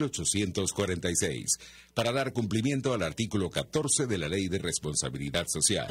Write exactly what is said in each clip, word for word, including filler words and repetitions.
ochocientos cuarenta y seis, para dar cumplimiento al artículo catorce de la Ley de Responsabilidad Social.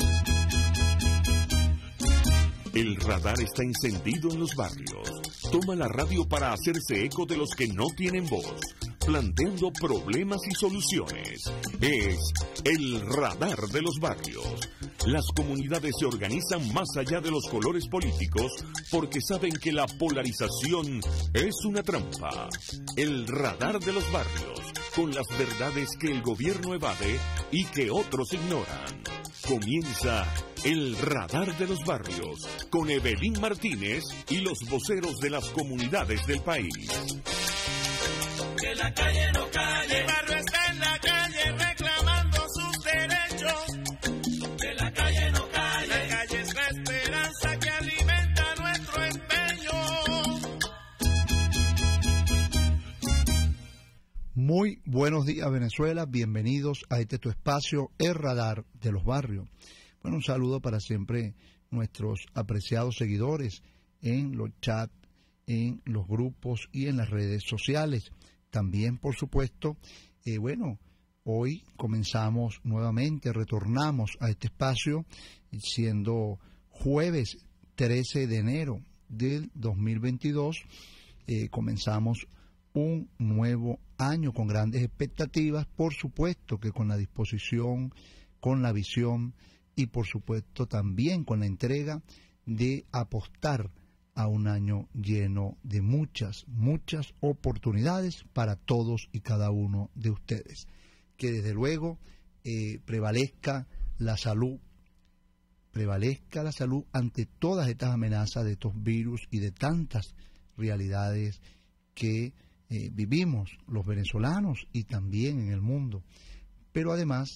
El radar está encendido en los barrios. Toma la radio para hacerse eco de los que no tienen voz, planteando problemas y soluciones. Es el radar de los barrios. Las comunidades se organizan más allá de los colores políticos porque saben que la polarización es una trampa. El radar de los barrios, con las verdades que el gobierno evade y que otros ignoran. Comienza el radar de los barrios con Evelyn Martínez y los voceros de las comunidades del país. Que la calle no calle, el barrio está en la calle reclamando sus derechos. Que la calle no calle, la calle es la esperanza que alimenta nuestro empeño. Muy buenos días, Venezuela, bienvenidos a este tu espacio, el radar de los barrios. Bueno, un saludo para siempre nuestros apreciados seguidores en los chats, en los grupos y en las redes sociales. También, por supuesto, eh, bueno, hoy comenzamos nuevamente, retornamos a este espacio, siendo jueves trece de enero del dos mil veintidós, eh, comenzamos un nuevo año con grandes expectativas, por supuesto que con la disposición, con la visión y por supuesto también con la entrega de apostar a un año lleno de muchas, muchas oportunidades para todos y cada uno de ustedes. Que desde luego eh, prevalezca la salud, prevalezca la salud ante todas estas amenazas de estos virus y de tantas realidades que eh, vivimos los venezolanos y también en el mundo. Pero además,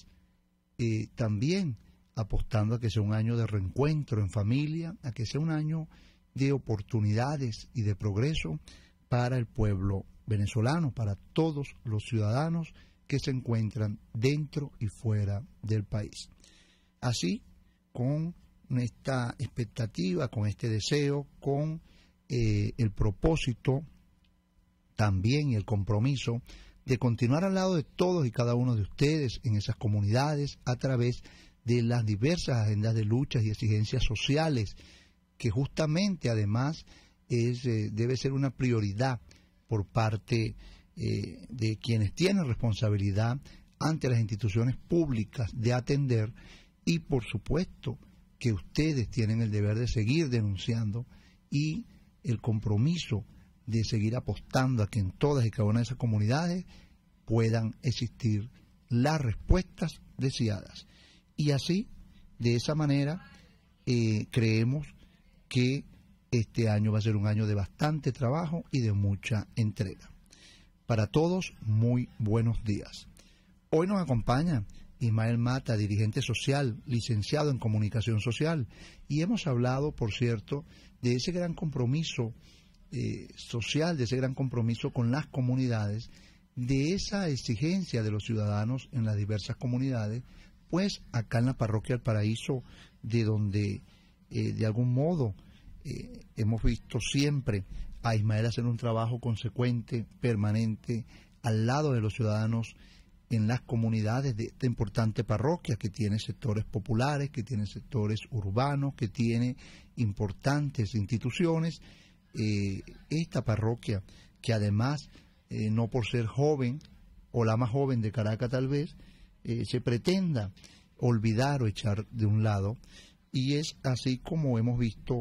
eh, también apostando a que sea un año de reencuentro en familia, a que sea un año de oportunidades y de progreso para el pueblo venezolano, para todos los ciudadanos que se encuentran dentro y fuera del país. Así, con esta expectativa, con este deseo, con eh, el propósito también y el compromiso de continuar al lado de todos y cada uno de ustedes en esas comunidades a través de las diversas agendas de luchas y exigencias sociales, que justamente además es, eh, debe ser una prioridad por parte eh, de quienes tienen responsabilidad ante las instituciones públicas de atender, y por supuesto que ustedes tienen el deber de seguir denunciando y el compromiso de seguir apostando a que en todas y cada una de esas comunidades puedan existir las respuestas deseadas. Y así, de esa manera, eh, creemos que este año va a ser un año de bastante trabajo y de mucha entrega. Para todos, muy buenos días. Hoy nos acompaña Ismael Mata, dirigente social, licenciado en comunicación social, y hemos hablado, por cierto, de ese gran compromiso eh, social, de ese gran compromiso con las comunidades, de esa exigencia de los ciudadanos en las diversas comunidades, pues acá en la parroquia El Paraíso, de donde eh, de algún modo eh, hemos visto siempre a Ismael hacer un trabajo consecuente, permanente, al lado de los ciudadanos en las comunidades de esta importante parroquia que tiene sectores populares, que tiene sectores urbanos, que tiene importantes instituciones. Eh, esta parroquia, que además, eh, no por ser joven, o la más joven de Caracas tal vez, Eh, se pretenda olvidar o echar de un lado, y es así como hemos visto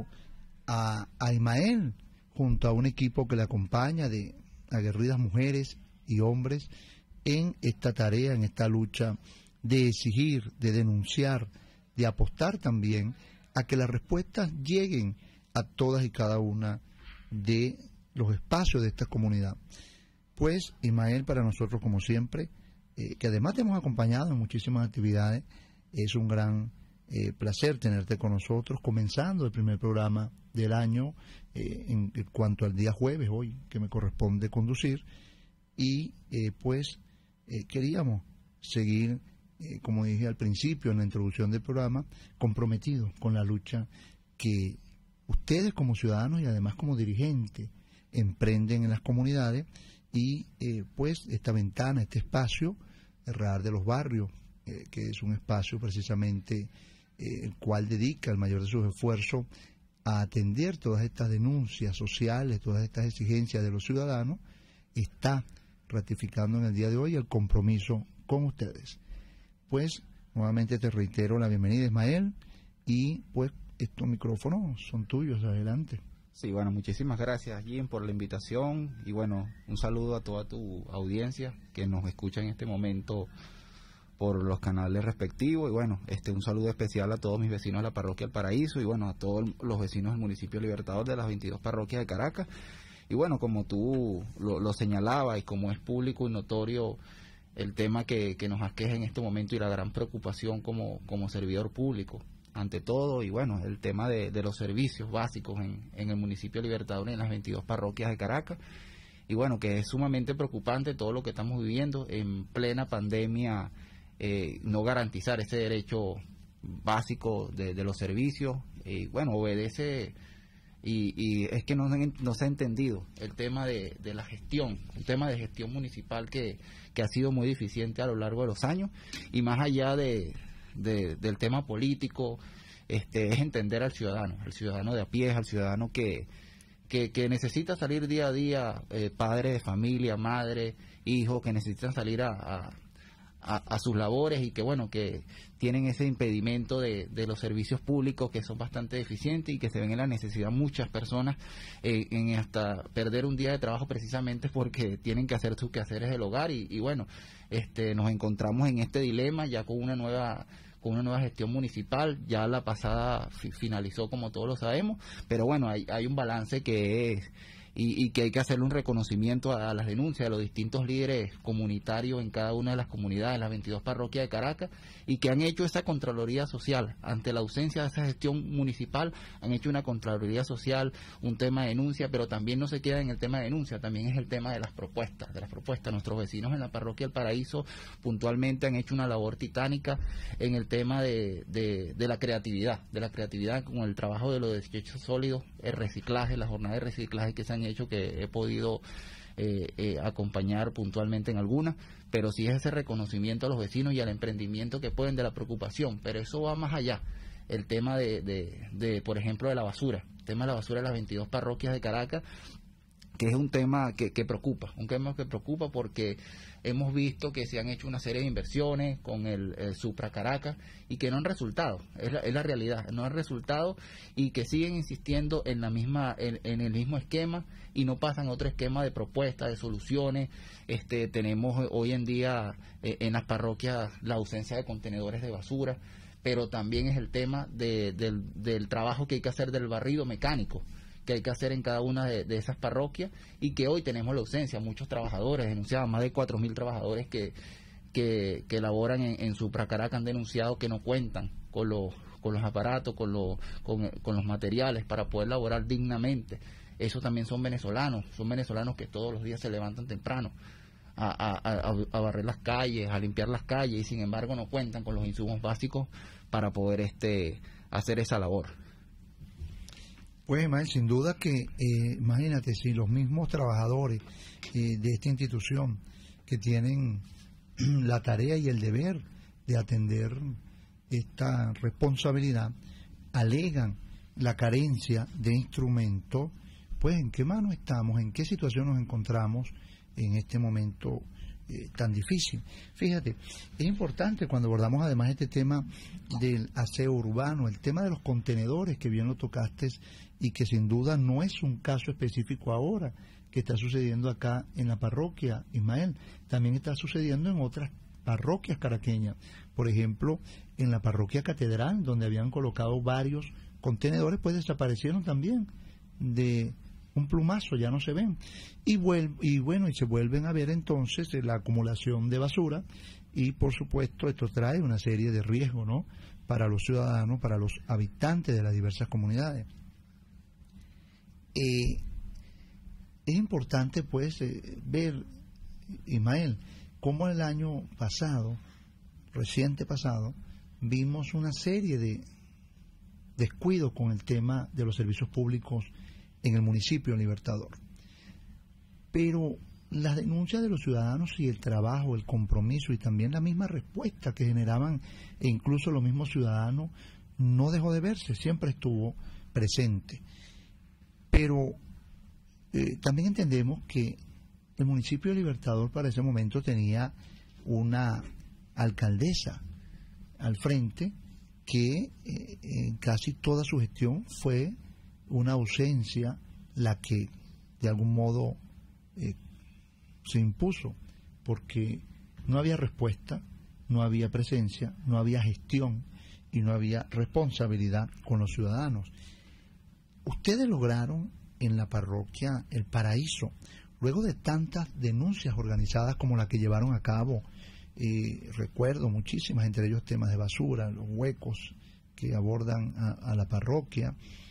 a, a Ismael junto a un equipo que le acompaña de aguerridas mujeres y hombres en esta tarea, en esta lucha de exigir, de denunciar, de apostar también a que las respuestas lleguen a todas y cada una de los espacios de esta comunidad. Pues Ismael, para nosotros como siempre, Eh, que además te hemos acompañado en muchísimas actividades, es un gran eh, placer tenerte con nosotros, comenzando el primer programa del año eh, en, en cuanto al día jueves, hoy, que me corresponde conducir, y eh, pues eh, queríamos seguir, eh, como dije al principio en la introducción del programa, comprometidos con la lucha que ustedes como ciudadanos y además como dirigentes emprenden en las comunidades, y eh, pues esta ventana, este espacio, el Radar de los Barrios, eh, que es un espacio precisamente eh, el cual dedica el mayor de sus esfuerzos a atender todas estas denuncias sociales, todas estas exigencias de los ciudadanos, está ratificando en el día de hoy el compromiso con ustedes. Pues nuevamente te reitero la bienvenida, Ismael, y pues estos micrófonos son tuyos, adelante. Sí, bueno, muchísimas gracias, Jim, por la invitación y bueno, un saludo a toda tu audiencia que nos escucha en este momento por los canales respectivos y bueno, este un saludo especial a todos mis vecinos de la parroquia El Paraíso y bueno, a todos los vecinos del municipio Libertador de las veintidós parroquias de Caracas. Y bueno, como tú lo, lo señalabas y como es público y notorio el tema que, que nos aqueja en este momento y la gran preocupación como, como servidor público, ante todo, y bueno, el tema de, de los servicios básicos en, en el municipio Libertador, en las veintidós parroquias de Caracas, y bueno, que es sumamente preocupante todo lo que estamos viviendo en plena pandemia, eh, no garantizar ese derecho básico de, de los servicios, y bueno, obedece, y, y es que no, no se ha entendido el tema de, de la gestión, un tema de gestión municipal que, que ha sido muy deficiente a lo largo de los años, y más allá de De, del tema político, este, es entender al ciudadano, al ciudadano de a pie, al ciudadano que, que, que necesita salir día a día, eh, padre de familia, madre, hijo, que necesitan salir a, a, a, a sus labores y que bueno, que tienen ese impedimento de, de los servicios públicos que son bastante deficientes y que se ven en la necesidad muchas personas eh, en hasta perder un día de trabajo precisamente porque tienen que hacer sus quehaceres del hogar y, y bueno, este, nos encontramos en este dilema ya con una nueva con una nueva gestión municipal, ya la pasada fi- finalizó como todos lo sabemos, pero bueno, hay, hay un balance que es y, y que hay que hacerle un reconocimiento a, a las denuncias de los distintos líderes comunitarios en cada una de las comunidades, las veintidós parroquias de Caracas, y que han hecho esa Contraloría Social, ante la ausencia de esa gestión municipal, han hecho una Contraloría Social, un tema de denuncia, pero también no se queda en el tema de denuncia, también es el tema de las propuestas, de las propuestas. Nuestros vecinos en la parroquia El Paraíso puntualmente han hecho una labor titánica en el tema de, de, de la creatividad, de la creatividad con el trabajo de los desechos sólidos, el reciclaje, las jornadas de reciclaje que se han hecho, que he podido eh, eh, acompañar puntualmente en algunas, pero sí es ese reconocimiento a los vecinos y al emprendimiento que pueden de la preocupación, pero eso va más allá, el tema de, de, de por ejemplo, de la basura, el tema de la basura de las veintidós parroquias de Caracas, que es un tema que, que preocupa, un tema que preocupa porque hemos visto que se han hecho una serie de inversiones con el, el Supra Caracas y que no han resultado, es la, es la realidad, no han resultado y que siguen insistiendo en la misma, en, en el mismo esquema y no pasan a otro esquema de propuestas, de soluciones. Este, tenemos hoy en día eh, en las parroquias la ausencia de contenedores de basura, pero también es el tema de, del, del trabajo que hay que hacer del barrido mecánico, que hay que hacer en cada una de, de esas parroquias y que hoy tenemos la ausencia, muchos trabajadores, denunciaban más de cuatro mil trabajadores que, que, que laboran en, en Supra Caracas han denunciado que no cuentan con los, con los aparatos, con, los, con, con los materiales para poder laborar dignamente. Esos también son venezolanos, son venezolanos que todos los días se levantan temprano a, a, a, a barrer las calles, a limpiar las calles y sin embargo no cuentan con los insumos básicos para poder este hacer esa labor. Pues, Ismael, sin duda que, eh, imagínate, si los mismos trabajadores eh, de esta institución que tienen la tarea y el deber de atender esta responsabilidad, alegan la carencia de instrumentos, pues, ¿en qué mano estamos? ¿En qué situación nos encontramos en este momento eh, tan difícil? Fíjate, es importante cuando abordamos además este tema del aseo urbano, el tema de los contenedores, que bien lo tocaste, y que sin duda no es un caso específico ahora que está sucediendo acá en la parroquia, Ismael, también está sucediendo en otras parroquias caraqueñas, por ejemplo en la parroquia Catedral, donde habían colocado varios contenedores, pues desaparecieron también de un plumazo, ya no se ven, y, vuel- y bueno, y se vuelven a ver entonces la acumulación de basura, y por supuesto esto trae una serie de riesgos, ¿no?, para los ciudadanos, para los habitantes de las diversas comunidades. Eh, es importante pues eh, ver, Ismael, cómo el año pasado, reciente pasado, vimos una serie de descuidos con el tema de los servicios públicos en el municipio de Libertador. Pero las denuncias de los ciudadanos y el trabajo, el compromiso y también la misma respuesta que generaban e incluso los mismos ciudadanos no dejó de verse, siempre estuvo presente. Pero eh, también entendemos que el municipio de Libertador para ese momento tenía una alcaldesa al frente que eh, en casi toda su gestión fue una ausencia la que de algún modo eh, se impuso, porque no había respuesta, no había presencia, no había gestión y no había responsabilidad con los ciudadanos. Ustedes lograron en la parroquia El Paraíso, luego de tantas denuncias organizadas como la que llevaron a cabo, eh, recuerdo muchísimas, entre ellos temas de basura, los huecos que abordan a, a la parroquia,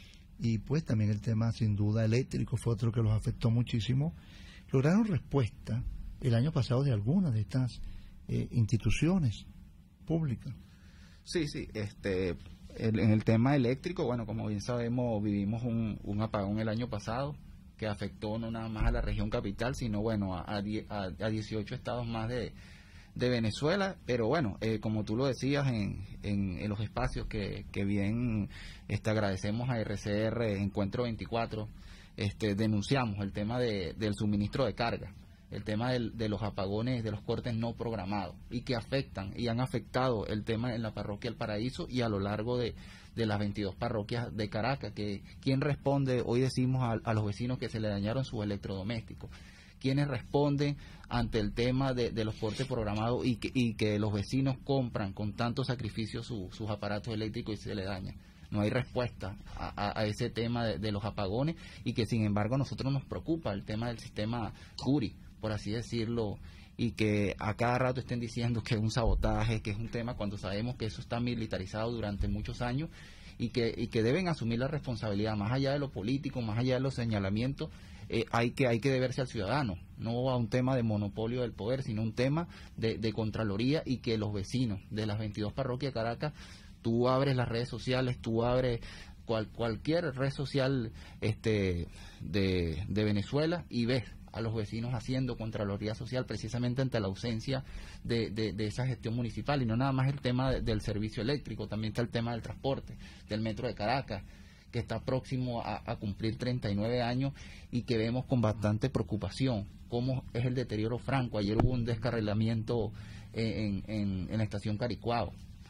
y pues también el tema sin duda eléctrico fue otro que los afectó muchísimo. Lograron respuesta el año pasado de algunas de estas eh, instituciones públicas. Sí, sí, este, el, en el tema eléctrico, bueno, como bien sabemos, vivimos un, un apagón el año pasado que afectó no nada más a la región capital, sino bueno, a, a, a dieciocho estados más de, de Venezuela, pero bueno, eh, como tú lo decías en, en, en los espacios que, que bien este, agradecemos a R C R Encuentro veinticuatro, este, denunciamos el tema de, del suministro de carga, el tema del, de los apagones, de los cortes no programados y que afectan y han afectado el tema en la parroquia El Paraíso y a lo largo de, de las veintidós parroquias de Caracas. Que ¿quién responde? Hoy decimos a, a los vecinos que se le dañaron sus electrodomésticos. ¿Quiénes responden ante el tema de, de los cortes programados y que, y que los vecinos compran con tanto sacrificio su, sus aparatos eléctricos y se le dañan? No hay respuesta a, a, a ese tema de, de los apagones y que sin embargo a nosotros nos preocupa el tema del sistema Curi, por así decirlo, y que a cada rato estén diciendo que es un sabotaje, que es un tema cuando sabemos que eso está militarizado durante muchos años y que, y que deben asumir la responsabilidad, más allá de lo político, más allá de los señalamientos, eh, hay que hay que deberse al ciudadano, no a un tema de monopolio del poder, sino un tema de, de Contraloría y que los vecinos de las veintidós parroquias de Caracas, tú abres las redes sociales, tú abres cual, cualquier red social este de, de Venezuela y ves a los vecinos haciendo Contraloría Social precisamente ante la ausencia de, de, de esa gestión municipal. Y no nada más el tema de, del servicio eléctrico, también está el tema del transporte, del metro de Caracas, que está próximo a, a cumplir treinta y nueve años y que vemos con bastante preocupación cómo es el deterioro franco. Ayer hubo un descarrilamiento en, en, en la estación Caricuao,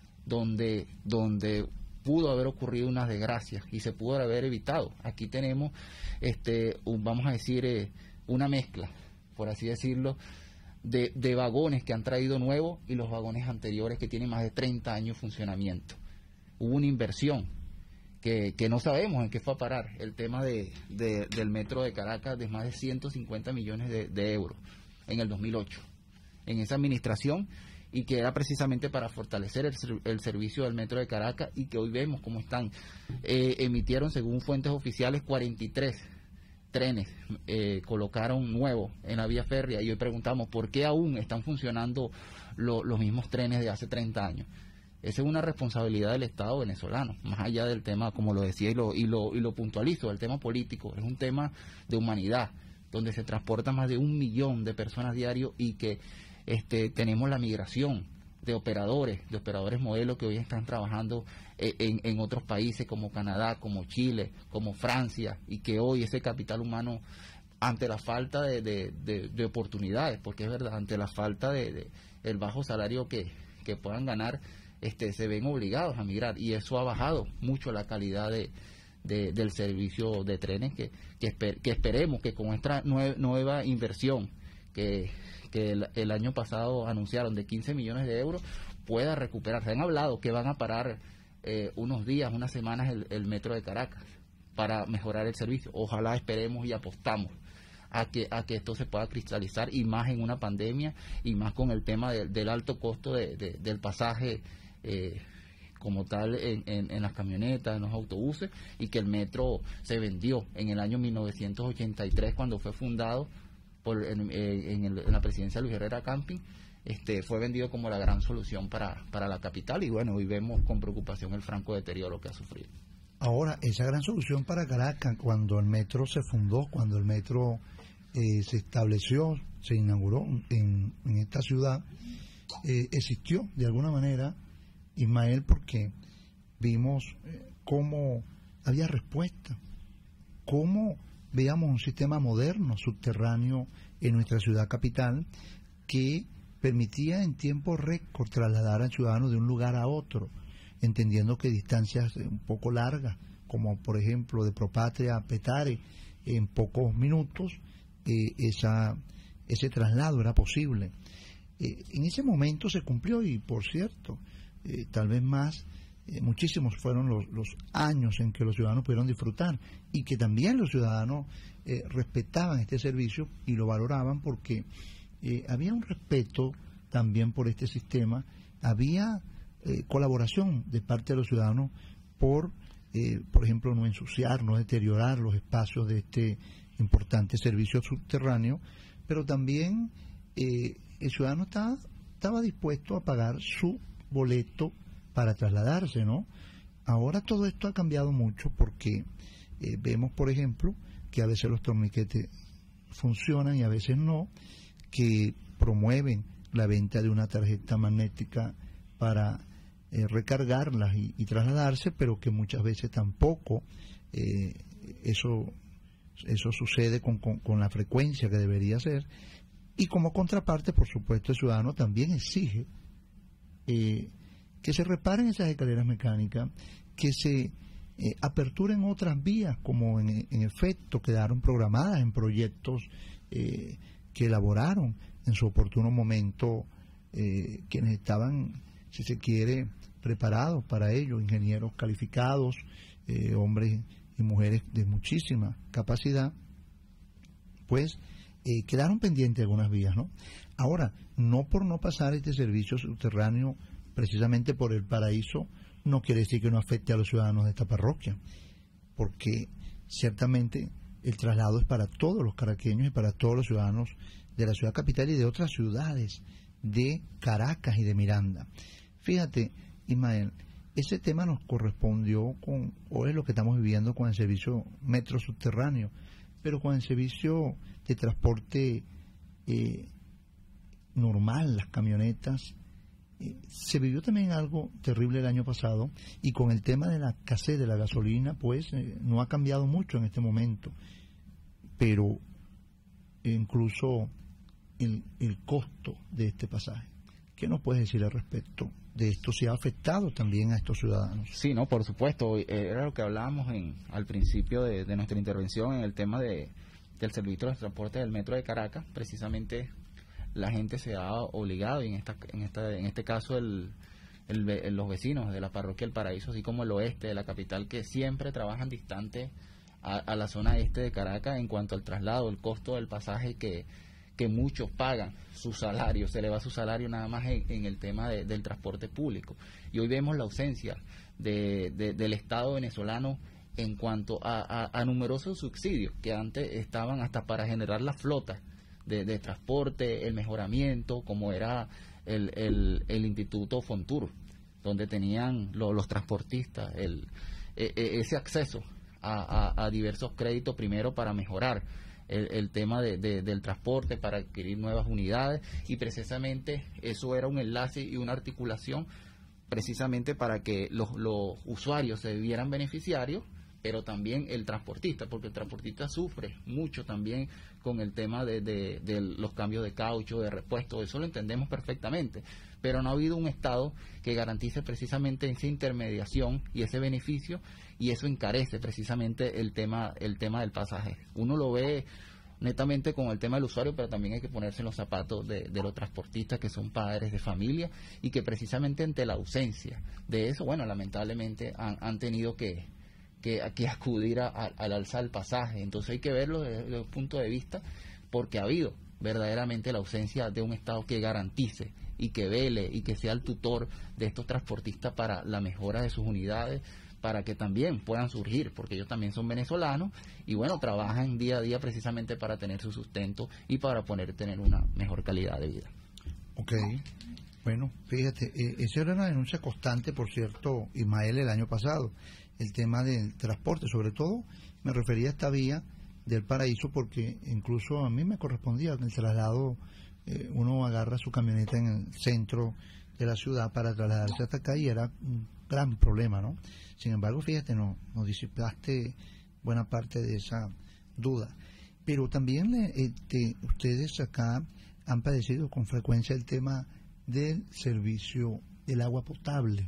donde, donde pudo haber ocurrido unas desgracias y se pudo haber evitado. Aquí tenemos, este un, vamos a decir, eh, una mezcla, por así decirlo, de, de vagones que han traído nuevos y los vagones anteriores que tienen más de treinta años de funcionamiento. Hubo una inversión que, que no sabemos en qué fue a parar, el tema de, de, del metro de Caracas de más de ciento cincuenta millones de, de euros en el dos mil ocho, en esa administración, y que era precisamente para fortalecer el, el servicio del metro de Caracas y que hoy vemos cómo están. Eh, emitieron, según fuentes oficiales, cuarenta y tres trenes eh, colocaron nuevos en la vía férrea y hoy preguntamos por qué aún están funcionando lo, los mismos trenes de hace treinta años. Esa es una responsabilidad del Estado venezolano, más allá del tema, como lo decía y lo, y lo, y lo puntualizo, el tema político, es un tema de humanidad, donde se transporta más de un millón de personas diario y que este, tenemos la migración de operadores, de operadores modelos que hoy están trabajando en, en otros países como Canadá, como Chile, como Francia, y que hoy ese capital humano, ante la falta de, de, de, de oportunidades, porque es verdad, ante la falta de, de el bajo salario que, que puedan ganar, este se ven obligados a migrar, y eso ha bajado mucho la calidad de, de del servicio de trenes, que, que, esper, que esperemos que con esta nue, nueva inversión que que el, el año pasado anunciaron de quince millones de euros, pueda recuperarse. Han hablado que van a parar eh, unos días, unas semanas el, el metro de Caracas para mejorar el servicio. Ojalá, esperemos y apostamos a que a que esto se pueda cristalizar, y más en una pandemia, y más con el tema de, del alto costo de, de, del pasaje eh, como tal en, en, en las camionetas, en los autobuses, y que el metro se vendió en el año mil novecientos ochenta y tres cuando fue fundado Por, en, en, el, en la presidencia de Luis Herrera Camping, este, fue vendido como la gran solución para, para la capital, y bueno, hoy vemos con preocupación el franco deterioro que ha sufrido. Ahora, esa gran solución para Caracas, cuando el metro se fundó, cuando el metro eh, se estableció, se inauguró en, en esta ciudad, eh, existió de alguna manera, Ismael, porque vimos eh, cómo había respuesta, cómo veíamos un sistema moderno, subterráneo en nuestra ciudad capital, que permitía en tiempo récord trasladar al ciudadano de un lugar a otro, entendiendo que distancias un poco largas, como por ejemplo de Propatria a Petare, en pocos minutos, eh, esa, ese traslado era posible. Eh, en ese momento se cumplió y, por cierto, eh, tal vez más, eh, muchísimos fueron los, los años en que los ciudadanos pudieron disfrutar y que también los ciudadanos eh, respetaban este servicio y lo valoraban porque eh, había un respeto también por este sistema, había eh, colaboración de parte de los ciudadanos por, eh, por ejemplo, no ensuciar, no deteriorar los espacios de este importante servicio subterráneo, pero también eh, el ciudadano estaba, estaba dispuesto a pagar su boleto para trasladarse, ¿no? Ahora todo esto ha cambiado mucho porque eh, vemos, por ejemplo, que a veces los torniquetes funcionan y a veces no, que promueven la venta de una tarjeta magnética para eh, recargarlas y, y trasladarse, pero que muchas veces tampoco eh, eso eso sucede con, con, con la frecuencia que debería ser. Y como contraparte, por supuesto, el ciudadano también exige eh, que se reparen esas escaleras mecánicas, que se eh, aperturen otras vías, como en, en efecto quedaron programadas en proyectos eh, que elaboraron en su oportuno momento eh, quienes estaban, si se quiere, preparados para ello, ingenieros calificados, eh, hombres y mujeres de muchísima capacidad, pues eh, quedaron pendientes algunas vías, ¿no? Ahora, no por no pasar este servicio subterráneo precisamente por el Paraíso, no quiere decir que no afecte a los ciudadanos de esta parroquia, porque ciertamente el traslado es para todos los caraqueños y para todos los ciudadanos de la ciudad capital y de otras ciudades de Caracas y de Miranda. Fíjate, Ismael, ese tema nos correspondió con, o es lo que estamos viviendo con el servicio metro subterráneo, pero con el servicio de transporte eh, normal, las camionetas, eh, se vivió también algo terrible el año pasado, y con el tema de la escasez de la gasolina, pues eh, no ha cambiado mucho en este momento, pero incluso el, el costo de este pasaje. ¿Qué nos puedes decir al respecto de esto? ¿Se ha afectado también a estos ciudadanos? Sí, no, por supuesto. Era lo que hablábamos en, al principio de, de nuestra intervención en el tema de, del servicio de transporte del metro de Caracas. Precisamente la gente se ha obligado, y en esta, en esta, en este caso el, el, el, los vecinos de la parroquia El Paraíso, así como el oeste de la capital, que siempre trabajan distante a, a la zona este de Caracas en cuanto al traslado, el costo del pasaje que que muchos pagan su salario, se le va su salario nada más en, en el tema de, del transporte público. Y hoy vemos la ausencia de, de, del Estado venezolano en cuanto a, a, a numerosos subsidios que antes estaban hasta para generar la flota de, de transporte, el mejoramiento, como era el, el, el Instituto Fontur, donde tenían lo, los transportistas el, e, e, ese acceso a, a, a diversos créditos, primero para mejorar El, el tema de, de, del transporte, para adquirir nuevas unidades, y precisamente eso era un enlace y una articulación precisamente para que los, los usuarios se vieran beneficiarios, pero también el transportista, porque el transportista sufre mucho también con el tema de, de, de los cambios de caucho, de repuesto, eso lo entendemos perfectamente, pero no ha habido un Estado que garantice precisamente esa intermediación y ese beneficio, y eso encarece precisamente el tema el tema del pasaje. Uno lo ve netamente con el tema del usuario, pero también hay que ponerse en los zapatos de, de los transportistas, que son padres de familia y que precisamente ante la ausencia de eso, bueno, lamentablemente han, han tenido que, que, que acudir a, a, al alza del pasaje. Entonces hay que verlo desde, desde un punto de vista, porque ha habido verdaderamente la ausencia de un Estado que garantice y que vele y que sea el tutor de estos transportistas para la mejora de sus unidades, para que también puedan surgir, porque ellos también son venezolanos y bueno, trabajan día a día precisamente para tener su sustento y para poder tener una mejor calidad de vida. Ok, bueno, fíjate, eh, esa era una denuncia constante, por cierto, Ismael, el año pasado, el tema del transporte, sobre todo me refería a esta vía del Paraíso, porque incluso a mí me correspondía en el traslado, eh, uno agarra su camioneta en el centro de la ciudad para trasladarse hasta acá y era un gran problema, ¿no? Sin embargo, fíjate, no, nos disipaste buena parte de esa duda. Pero también este, ustedes acá han padecido con frecuencia el tema del servicio del agua potable.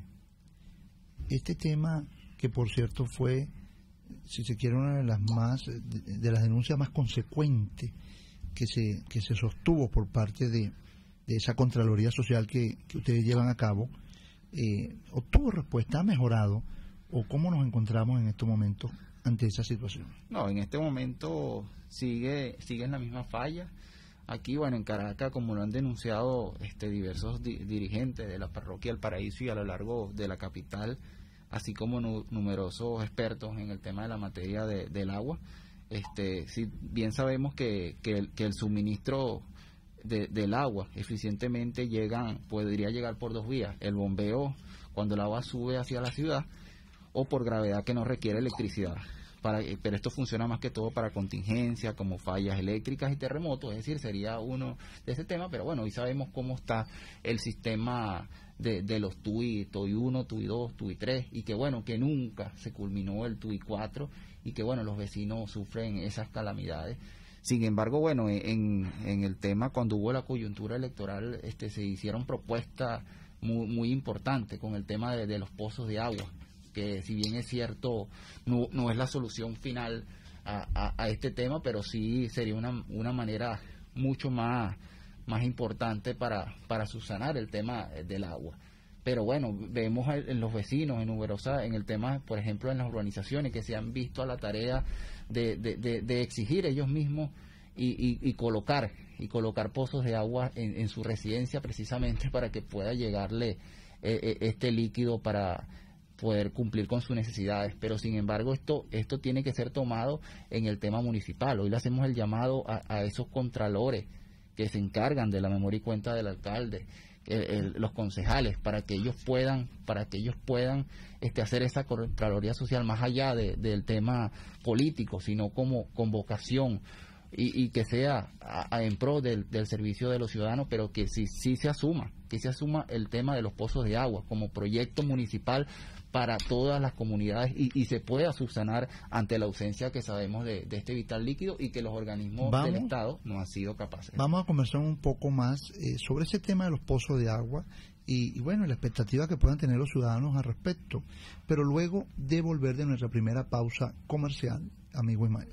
Este tema, que por cierto fue, si se quiere, una de las más de, de las denuncias más consecuentes que se que se sostuvo por parte de, de esa Contraloría Social que, que ustedes llevan a cabo, eh, obtuvo respuesta, ha mejorado, o cómo nos encontramos en estos momentos ante esa situación. No, en este momento sigue sigue en la misma falla. Aquí, bueno, en Caracas, como lo han denunciado este diversos di- dirigentes de la parroquia del Paraíso y a lo largo de la capital, así como nu- numerosos expertos en el tema de la materia de, del agua, este, si bien sabemos que, que, el, que el suministro de, del agua eficientemente llegan, podría llegar por dos vías: el bombeo cuando el agua sube hacia la ciudad, o por gravedad que no requiere electricidad. Para, pero esto funciona más que todo para contingencia, como fallas eléctricas y terremotos, es decir, sería uno de ese tema. Pero bueno, hoy sabemos cómo está el sistema de, de los T U I, T U I uno, T U I dos, T U I tres, y que bueno, que nunca se culminó el T U I cuatro, y que bueno, los vecinos sufren esas calamidades. Sin embargo, bueno, en, en el tema, cuando hubo la coyuntura electoral, este se hicieron propuestas muy, muy importantes con el tema de, de los pozos de agua, que si bien es cierto, no, no es la solución final a, a, a este tema, pero sí sería una, una manera mucho más, más importante para, para subsanar el tema del agua. Pero bueno, vemos en los vecinos, en Uberosa, en el tema, por ejemplo, en las urbanizaciones, que se han visto a la tarea de, de, de, de exigir ellos mismos y, y, y colocar y colocar pozos de agua en, en su residencia, precisamente para que pueda llegarle eh, este líquido para poder cumplir con sus necesidades. Pero sin embargo esto esto tiene que ser tomado en el tema municipal. Hoy le hacemos el llamado a, a esos contralores que se encargan de la memoria y cuenta del alcalde, el, el, los concejales, para que ellos puedan para que ellos puedan este hacer esa contraloría social más allá de, del tema político, sino como con vocación, y, y que sea a, a en pro del, del servicio de los ciudadanos, pero que sí, sí se asuma que se asuma el tema de los pozos de agua como proyecto municipal para todas las comunidades, y, y se pueda subsanar ante la ausencia que sabemos de, de este vital líquido, y que los organismos vamos, del Estado no han sido capaces. Vamos a conversar un poco más eh, sobre ese tema de los pozos de agua y, y bueno, la expectativa que puedan tener los ciudadanos al respecto, pero luego de volver de nuestra primera pausa comercial, amigo Ismael.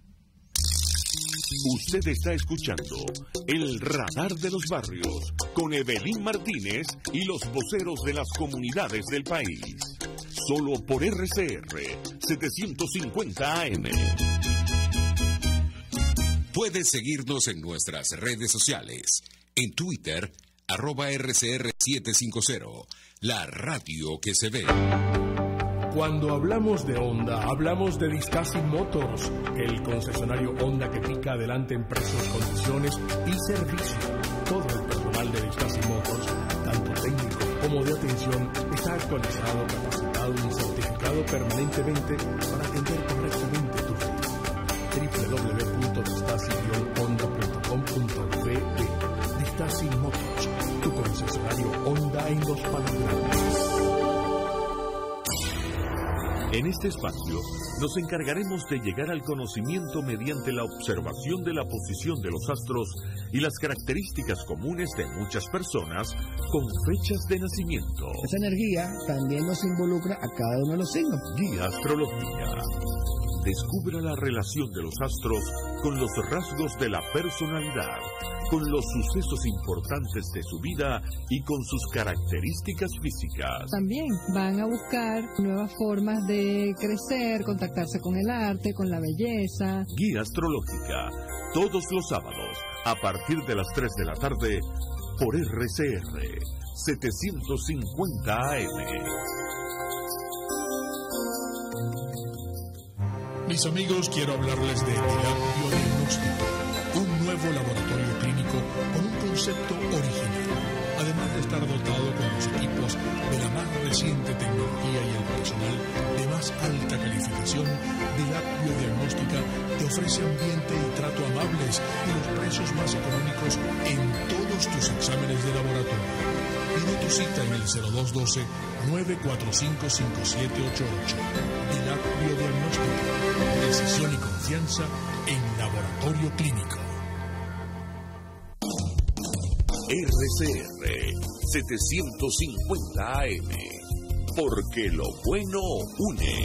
Usted está escuchando El Radar de los Barrios con Evelyn Martínez y los voceros de las comunidades del país. Solo por R C R setecientos cincuenta A M. Puedes seguirnos en nuestras redes sociales. En Twitter, arroba R C R setecientos cincuenta, la radio que se ve. Cuando hablamos de Honda, hablamos de Discasi Motors, el concesionario Honda que pica adelante en precios, condiciones y servicio. Todo el personal de Discasi Motors, tanto técnico como de atención, está actualizado, capacitado y certificado permanentemente para atender correctamente tu vehículo. doble u doble u doble u punto distasi honda punto com punto b e. Discasi Motors, tu concesionario Honda en Los Palos. En este espacio nos encargaremos de llegar al conocimiento mediante la observación de la posición de los astros y las características comunes de muchas personas con fechas de nacimiento. Esa energía también nos involucra a cada uno de los signos. Guía Astrología. Descubra la relación de los astros con los rasgos de la personalidad, con los sucesos importantes de su vida y con sus características físicas. También van a buscar nuevas formas de crecer, contactarse con el arte, con la belleza. Guía Astrológica, todos los sábados, a partir de las tres de la tarde, por R C R setecientos cincuenta A M. Mis amigos, quiero hablarles de Biondiagnóstico, un nuevo laboratorio clínico con un concepto original, además de estar dotado con los equipos de la más reciente tecnología y el personal de más alta calificación de la biodiagnóstica te ofrece ambiente y trato amables y los precios más económicos en todos tus exámenes de laboratorio. Pide tu cita en el cero dos uno dos, nueve cuatro cinco, cinco siete ocho ocho. Dilac Biodiagnóstico. Decisión y confianza en laboratorio clínico. R C R setecientos cincuenta A M, porque lo bueno une.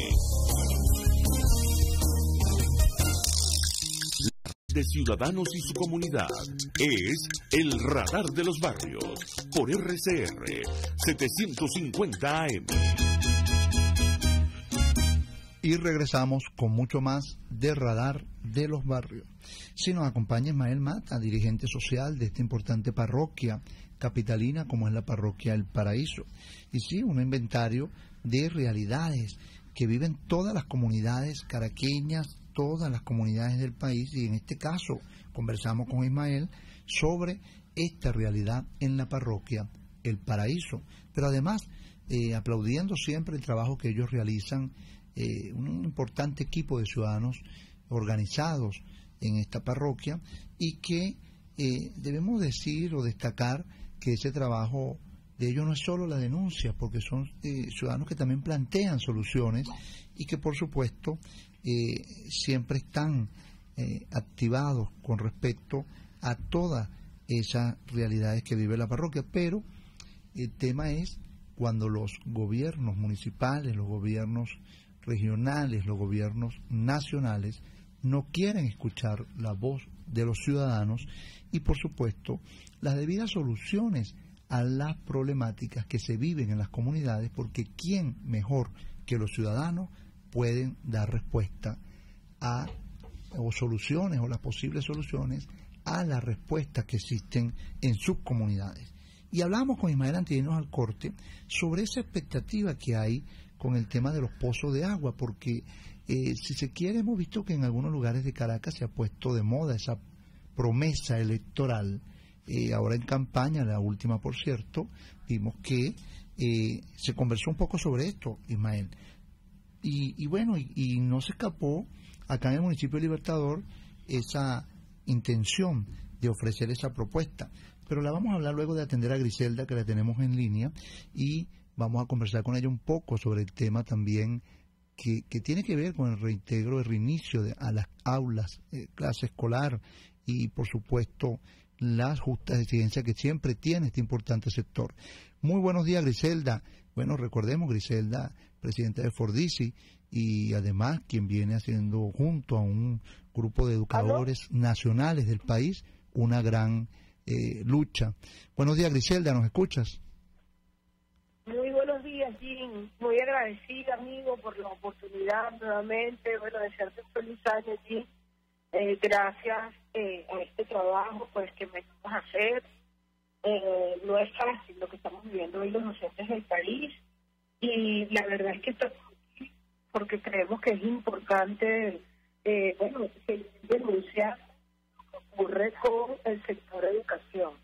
De ciudadanos y su comunidad es el Radar de los Barrios por R C R setecientos cincuenta A M. Y regresamos con mucho más de Radar de los Barrios. Si nos acompaña Ismael Mata, dirigente social de esta importante parroquia capitalina como es la parroquia El Paraíso. Y sí, un inventario de realidades que viven todas las comunidades caraqueñas, todas las comunidades del país, y en este caso conversamos con Ismael sobre esta realidad en la parroquia El Paraíso, pero además eh, aplaudiendo siempre el trabajo que ellos realizan, eh, un importante equipo de ciudadanos organizados en esta parroquia, y que eh, debemos decir o destacar que ese trabajo de ellos no es solo la denuncia, porque son eh, ciudadanos que también plantean soluciones y que por supuesto eh, siempre están eh, activados con respecto a todas esas realidades que vive la parroquia. Pero el tema es cuando los gobiernos municipales, los gobiernos regionales, los gobiernos nacionales no quieren escuchar la voz de los ciudadanos y por supuesto las debidas soluciones a las problemáticas que se viven en las comunidades, porque quién mejor que los ciudadanos pueden dar respuesta a o soluciones o las posibles soluciones a las respuestas que existen en sus comunidades. Y hablamos con Ismael antes de irnos al corte sobre esa expectativa que hay con el tema de los pozos de agua, porque eh, si se quiere, hemos visto que en algunos lugares de Caracas se ha puesto de moda esa promesa electoral. Eh, ahora en campaña, la última por cierto, vimos que eh, se conversó un poco sobre esto, Ismael. Y, y bueno, y, y no se escapó acá en el municipio de Libertador esa intención de ofrecer esa propuesta. Pero la vamos a hablar luego de atender a Griselda, que la tenemos en línea, y vamos a conversar con ella un poco sobre el tema también que, que tiene que ver con el reintegro, el reinicio de, a las aulas, eh, clase escolar, y por supuesto las justas exigencias que siempre tiene este importante sector. Muy buenos días, Griselda. Bueno, recordemos, Griselda, presidenta de Fordisi, y además quien viene haciendo junto a un grupo de educadores ¿Aló? nacionales del país una gran eh, lucha. Buenos días, Griselda, ¿nos escuchas? Muy buenos días, Jim. Muy agradecida, amigo, por la oportunidad nuevamente. Bueno, desearte un feliz año, Jim. Eh, gracias eh, a este trabajo pues que me vamos a hacer. Eh, no es fácil lo que estamos viviendo hoy los docentes del país, y la verdad es que estamos aquí porque creemos que es importante eh, bueno, denunciar lo que ocurre con el sector de educación.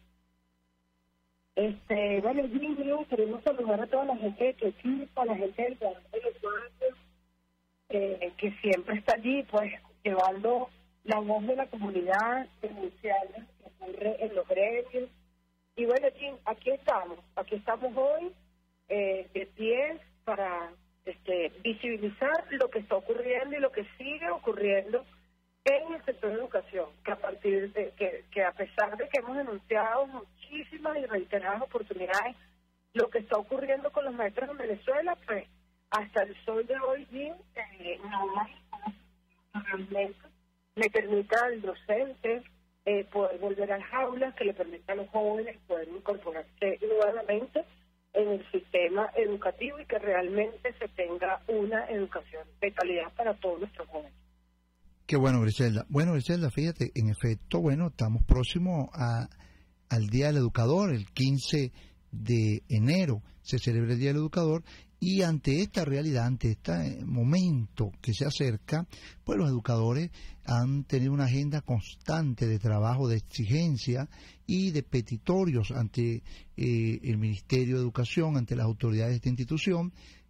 Este, bueno, yo queremos saludar a toda la gente de tu equipo, a la gente del Radar de los Barrios, eh, que siempre está allí, pues, llevando la voz de la comunidad, denunciando lo que ocurre en los gremios. Y bueno, Jim, aquí estamos, aquí estamos hoy, eh, de pie para este, visibilizar lo que está ocurriendo y lo que sigue ocurriendo en el sector de educación, que a partir de que, que a pesar de que hemos denunciado muchísimas y reiteradas oportunidades, lo que está ocurriendo con los maestros en Venezuela, pues hasta el sol de hoy, Jim, eh, no hay realmente le permita al docente eh, poder volver a las aulas, que le permita a los jóvenes poder incorporarse nuevamente en el sistema educativo y que realmente se tenga una educación de calidad para todos nuestros jóvenes. Qué bueno, Griselda. Bueno, Griselda, fíjate, en efecto, bueno, estamos próximos a, al Día del Educador, el quince de enero se celebra el Día del Educador, y ante esta realidad, ante este momento que se acerca, pues los educadores han tenido una agenda constante de trabajo, de exigencia y de petitorios ante eh, el Ministerio de Educación, ante las autoridades de esta institución,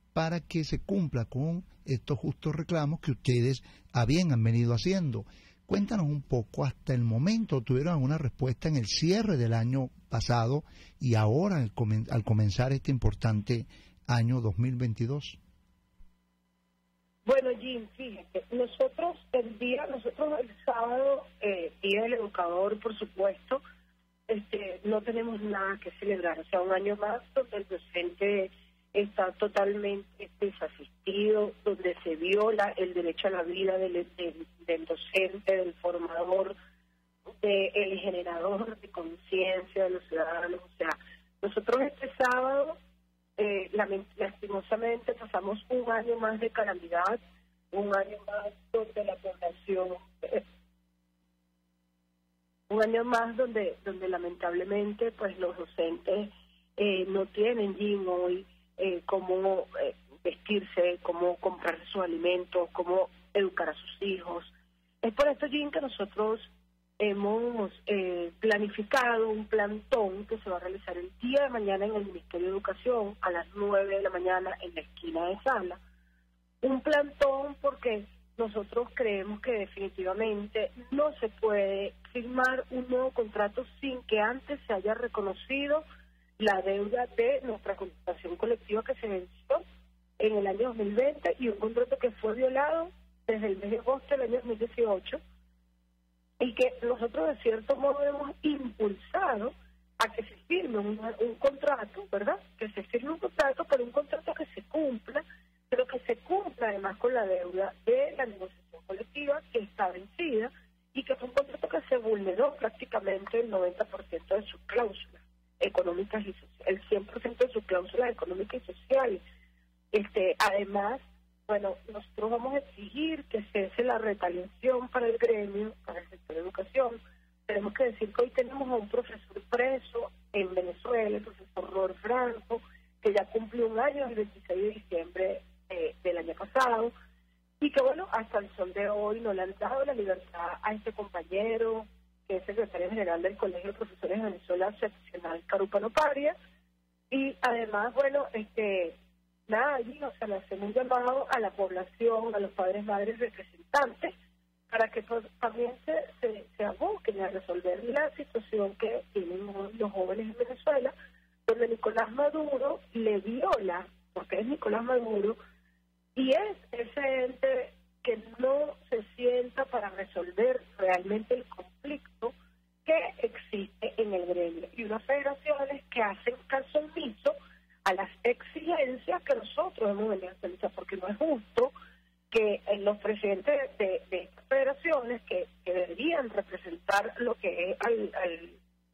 para que se cumpla con estos justos reclamos que ustedes a bien han venido haciendo. Cuéntanos un poco, hasta el momento, ¿tuvieron alguna respuesta en el cierre del año pasado y ahora al, comen al comenzar este importante año dos mil veintidós? Bueno, Jim, fíjate, nosotros el día, nosotros el sábado, eh, Día del Educador, por supuesto, este, no tenemos nada que celebrar. O sea, un año más donde el docente está totalmente desasistido, donde se viola el derecho a la vida del, del, del docente, del formador, del generador de conciencia de los ciudadanos. O sea, nosotros este sábado, eh, lastimosamente, pasamos un año más de calamidad, un año más donde la población, eh, un año más donde, donde lamentablemente, pues los docentes eh, no tienen, Jim, hoy Eh, cómo eh, vestirse, cómo comprar sus alimentos, cómo educar a sus hijos. Es por esto, Jim, que nosotros hemos eh, planificado un plantón que se va a realizar el día de mañana en el Ministerio de Educación a las nueve de la mañana en la esquina de Sala. Un plantón porque nosotros creemos que definitivamente no se puede firmar un nuevo contrato sin que antes se haya reconocido la deuda de nuestra contratación colectiva que se venció en el año dos mil veinte y un contrato que fue violado desde el mes de agosto del año dos mil dieciocho y que nosotros de cierto modo hemos impulsado a que se firme un, un contrato, ¿verdad? Que se firme un contrato, pero un contrato que se cumpla, pero que se cumpla además con la deuda de la negociación colectiva que está vencida y que fue un contrato que se vulneró prácticamente el noventa por ciento de sus cláusulas económicas y sociales, el cien por ciento de sus cláusulas económicas y sociales. Este, además, bueno, nosotros vamos a exigir que cese la retaliación para el gremio, para el sector de educación. Tenemos que decir que hoy tenemos a un profesor preso en Venezuela, el profesor Ror Franco, que ya cumplió un año el veintiséis de diciembre eh, del año pasado, y que bueno, hasta el sol de hoy no le han dado la libertad a este compañero, que es secretario general del Colegio de Profesores de Venezuela, seccional Carúpano Paria, y además, bueno, este, nada, allí, o sea, le hacemos un llamado a la población, a los padres, madres, representantes, para que pues, también se, se, se aboquen a resolver la situación que tienen los jóvenes en Venezuela, donde Nicolás Maduro le viola, porque es Nicolás Maduro, y es ese ente que no se sienta para resolver realmente el conflicto que existe en el gremio, y unas federaciones que hacen caso omiso a las exigencias que nosotros hemos venido a hacer, porque no es justo que los presidentes de, de estas federaciones que, que deberían representar lo que es al, al,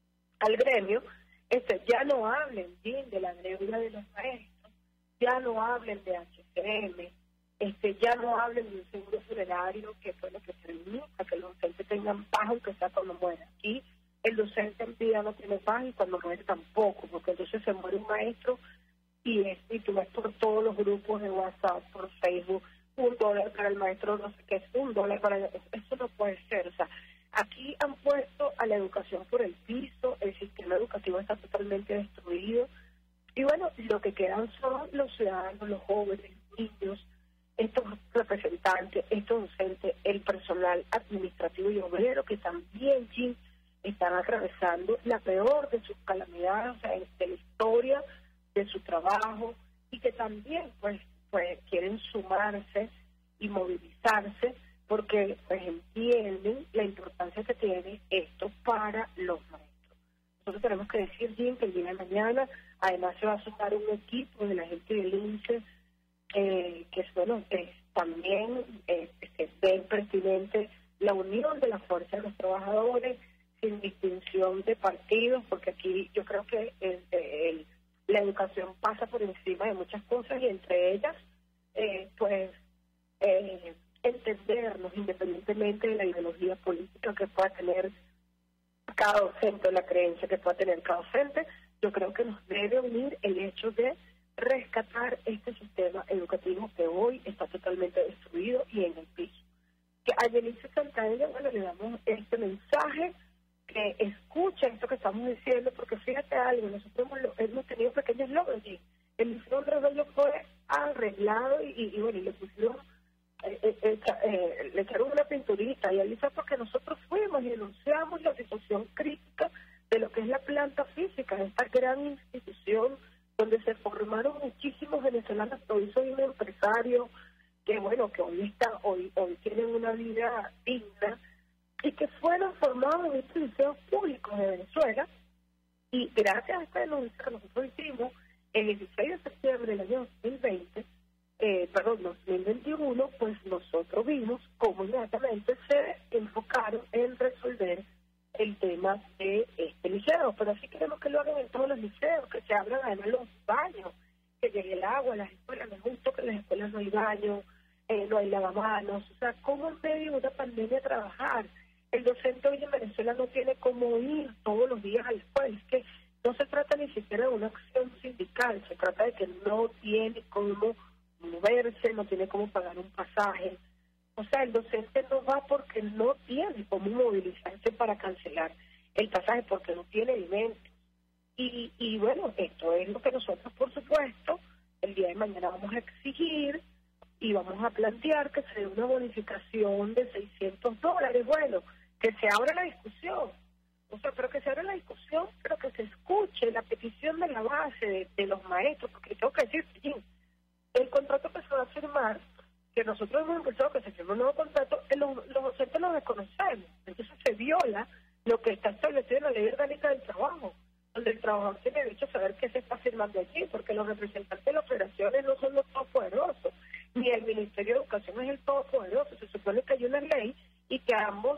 al gremio, este, ya no hablen bien de la deuda de los maestros, ya no hablen de H C M, este, ya no hablen de un seguro funerario, que fue lo que permita que los docentes tengan paz aunque sea cuando muera. Aquí el docente en vida no tiene paz y cuando muere tampoco, porque entonces se muere un maestro y, es, y tú ves por todos los grupos de WhatsApp, por Facebook, un dólar para el maestro, no sé qué es, un dólar para el... Eso no puede ser. O sea, aquí han puesto a la educación por el piso, el sistema educativo está totalmente destruido, y bueno, lo que quedan son los ciudadanos, los jóvenes, los niños, estos representantes, estos docentes, el personal administrativo y obrero que también, Jim, están atravesando la peor de sus calamidades, o sea, de la historia de su trabajo, y que también pues pues quieren sumarse y movilizarse porque pues entienden la importancia que tiene esto para los maestros. Nosotros tenemos que decir, Jim, que el día de mañana además se va a sumar un equipo de la gente del I N S E eh, que bueno, eh, también eh, este, ven pertinente la unión de la fuerza de los trabajadores sin distinción de partidos, porque aquí yo creo que el, el, la educación pasa por encima de muchas cosas y entre ellas eh, pues eh, entendernos independientemente de la ideología política que pueda tener cada docente o la creencia que pueda tener cada docente. Yo creo que nos debe unir el hecho de rescatar este sistema educativo que hoy está totalmente destruido y en el piso. Que a Yelice Santana, bueno, le damos este mensaje, que escuche esto que estamos diciendo, porque fíjate algo, nosotros hemos, hemos tenido pequeños logros, y el Liceo Andrés Bello fue arreglado y, y bueno, y le pusieron, eh, eh, eh, le echaron una pinturita, y ahí fue porque nosotros fuimos y denunciamos la situación crítica de lo que es la planta física, de esta gran institución donde se formaron muchísimos venezolanos. Hoy soy un empresario que, bueno, que hoy está, hoy, hoy tienen una vida digna, y que fueron formados en instituciones públicos de Venezuela, y gracias a esta denuncia que nosotros hicimos el dieciséis de septiembre del año dos mil veinte, eh, perdón, dos mil veintiuno, pues nosotros vimos cómo inmediatamente se enfocaron en resolver el tema de este liceo, pero así queremos que lo hagan en todos los liceos, que se abran además los baños, que llegue el agua a las escuelas. No es justo que en las escuelas no hay baños, eh, no hay lavamanos, o sea, ¿cómo en medio de una pandemia trabajar? El docente hoy en Venezuela no tiene cómo ir todos los días a la escuela. Es que no se trata ni siquiera de una acción sindical, se trata de que no tiene cómo moverse, no tiene cómo pagar un pasaje. O sea, el docente no va porque no tiene cómo movilizarse para cancelar el pasaje, porque no tiene alimentos. Y, y bueno, esto es lo que nosotros, por supuesto, el día de mañana vamos a exigir y vamos a plantear que se dé una bonificación de seiscientos dólares. Bueno, que se abra la discusión, o sea, pero que se abra la discusión, pero que se escuche la petición de la base de, de los maestros, porque tengo que decir, sí, el contrato que se va a firmar, que nosotros hemos empezado que se firme un nuevo contrato, los, los docentes lo desconocemos, entonces se viola lo que está establecido en la Ley Orgánica del Trabajo, donde el trabajador tiene derecho a saber qué se está firmando allí, porque los representantes de las federaciones no son los todopoderosos, ni el Ministerio de Educación es el todopoderoso. Se supone que hay una ley y que ambos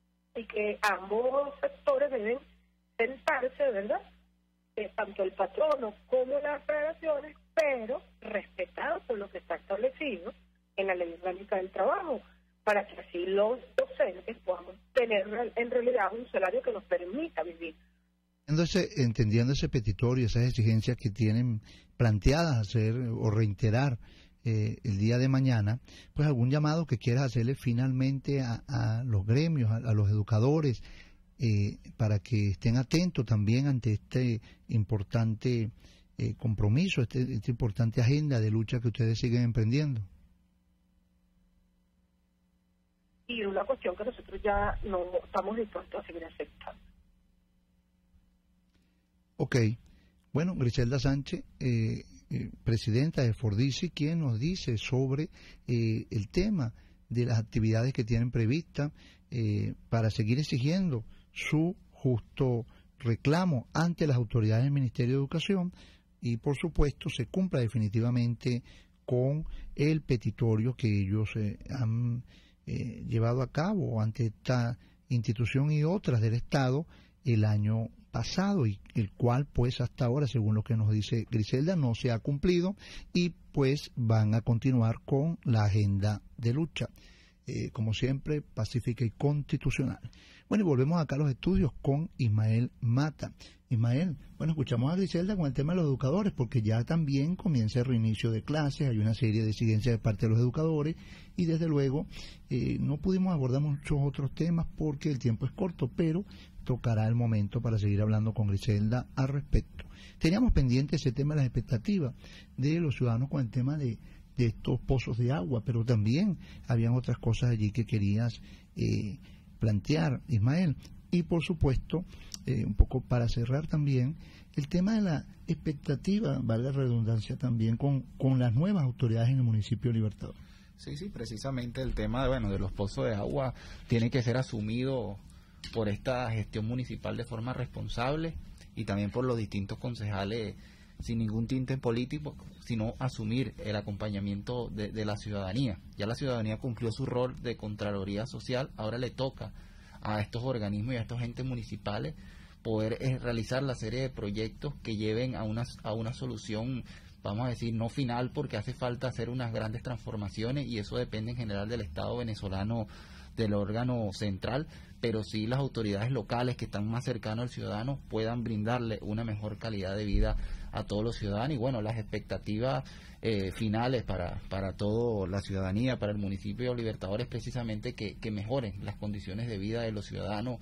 y que ambos sectores deben sentarse, ¿verdad? Eh, tanto el patrono como las federaciones, pero respetados por lo que está establecido en la Ley Orgánica del Trabajo, para que así los docentes podamos tener en realidad un salario que nos permita vivir. Entonces, entendiendo ese petitorio, esas exigencias que tienen planteadas hacer o reiterar eh, el día de mañana, pues algún llamado que quieras hacerle finalmente a, a los gremios, a, a los educadores, eh, para que estén atentos también ante este importante eh, compromiso, este, esta importante agenda de lucha que ustedes siguen emprendiendo. Y una cuestión que nosotros ya no estamos dispuestos a seguir aceptando. Ok, bueno, Griselda Sánchez, eh, eh, presidenta de Fordisi, quien nos dice sobre eh, el tema de las actividades que tienen previstas eh, para seguir exigiendo su justo reclamo ante las autoridades del Ministerio de Educación y, por supuesto, se cumpla definitivamente con el petitorio que ellos eh, han eh, llevado a cabo ante esta institución y otras del Estado el año pasado, y el cual pues hasta ahora, según lo que nos dice Griselda, no se ha cumplido, y pues van a continuar con la agenda de lucha, eh, como siempre, pacífica y constitucional. Bueno, y volvemos acá a los estudios con Ismael Mata. Ismael, bueno, escuchamos a Griselda con el tema de los educadores, porque ya también comienza el reinicio de clases, hay una serie de exigencias de parte de los educadores, y desde luego eh, no pudimos abordar muchos otros temas porque el tiempo es corto, pero tocará el momento para seguir hablando con Griselda al respecto. Teníamos pendiente ese tema de las expectativas de los ciudadanos con el tema de, de estos pozos de agua, pero también habían otras cosas allí que querías eh, plantear, Ismael. Y por supuesto, eh, un poco para cerrar también, el tema de la expectativa, vale la redundancia también, con, con las nuevas autoridades en el municipio de Libertador. Sí, sí, precisamente el tema de, bueno, de los pozos de agua tiene que ser asumido por esta gestión municipal de forma responsable y también por los distintos concejales sin ningún tinte político, sino asumir el acompañamiento de, de la ciudadanía. Ya la ciudadanía cumplió su rol de Contraloría Social, ahora le toca a estos organismos y a estos entes municipales poder eh, realizar la serie de proyectos que lleven a una, a una solución, vamos a decir, no final, porque hace falta hacer unas grandes transformaciones y eso depende en general del Estado venezolano, del órgano central, pero sí las autoridades locales que están más cercanos al ciudadano puedan brindarle una mejor calidad de vida a todos los ciudadanos. Y bueno, las expectativas eh, finales para, para toda la ciudadanía, para el municipio de Libertador, es precisamente que, que mejoren las condiciones de vida de los ciudadanos,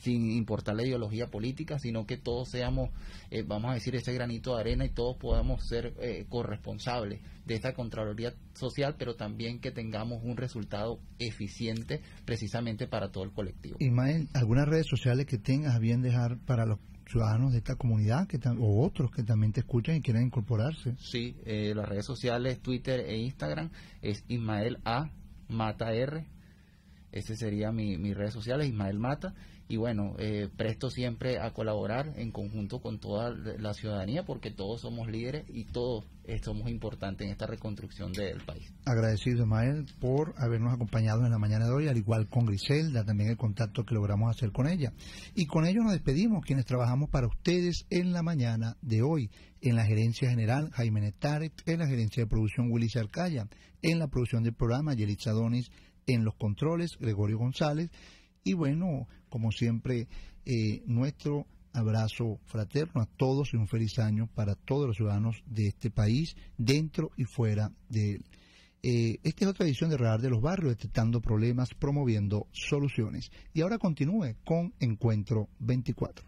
sin importar la ideología política, sino que todos seamos, eh, vamos a decir, ese granito de arena y todos podamos ser eh, corresponsables de esta Contraloría Social, pero también que tengamos un resultado eficiente precisamente para todo el colectivo. Ismael, ¿algunas redes sociales que tengas a bien dejar para los ciudadanos de esta comunidad que o otros que también te escuchan y quieren incorporarse? Sí, eh, las redes sociales, Twitter e Instagram, es Ismael A. Mata R. Ese sería mi, mis redes sociales, Ismael Mata. Y bueno, eh, presto siempre a colaborar en conjunto con toda la ciudadanía, porque todos somos líderes y todos somos importantes en esta reconstrucción del país. Agradecido, Ismael, por habernos acompañado en la mañana de hoy, al igual con Griselda, también el contacto que logramos hacer con ella. Y con ello nos despedimos, quienes trabajamos para ustedes en la mañana de hoy. En la gerencia general, Jaime Netaret; en la gerencia de producción, Willy Cercaya; en la producción del programa, Yelitza Donis; en los controles, Gregorio González. Y bueno, como siempre, eh, nuestro abrazo fraterno a todos y un feliz año para todos los ciudadanos de este país, dentro y fuera de él. Eh, esta es otra edición de Radar de los Barrios, detectando problemas, promoviendo soluciones. Y ahora continúe con Encuentro veinticuatro.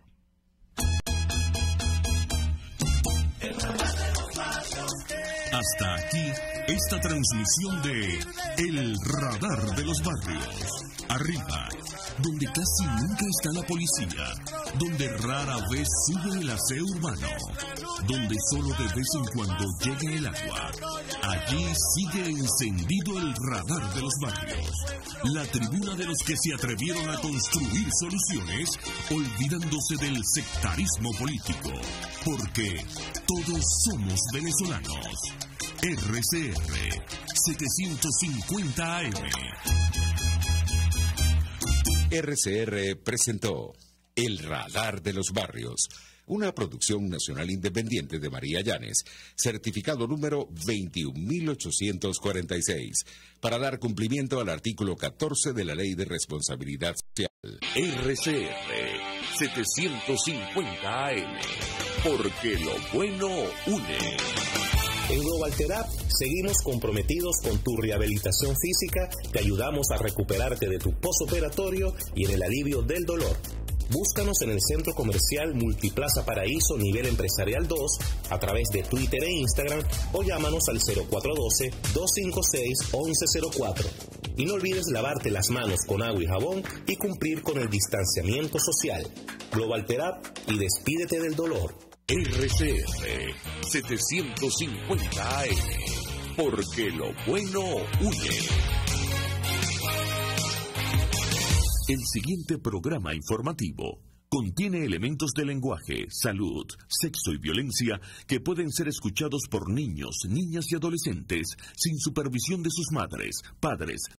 Hasta aquí esta transmisión de El Radar de los Barrios. Arriba, donde casi nunca está la policía, donde rara vez sube el aseo urbano, donde solo de vez en cuando llega el agua. Allí sigue encendido el Radar de los Barrios, la tribuna de los que se atrevieron a construir soluciones, olvidándose del sectarismo político, porque todos somos venezolanos. R C R setecientos cincuenta A M. R C R presentó El Radar de los Barrios, una producción nacional independiente de María Llanes, certificado número veintiún mil ochocientos cuarenta y seis, para dar cumplimiento al artículo catorce de la Ley de Responsabilidad Social. R C R setecientos cincuenta A M, porque lo bueno une. En Global Therap seguimos comprometidos con tu rehabilitación física, te ayudamos a recuperarte de tu postoperatorio y en el alivio del dolor. Búscanos en el Centro Comercial Multiplaza Paraíso Nivel Empresarial dos a través de Twitter e Instagram o llámanos al cero cuatro uno dos, dos cinco seis, uno uno cero cuatro. Y no olvides lavarte las manos con agua y jabón y cumplir con el distanciamiento social. Global Therap y despídete del dolor. R C R setecientos cincuenta A M, porque lo bueno une. El siguiente programa informativo contiene elementos de lenguaje, salud, sexo y violencia que pueden ser escuchados por niños, niñas y adolescentes sin supervisión de sus madres, padres,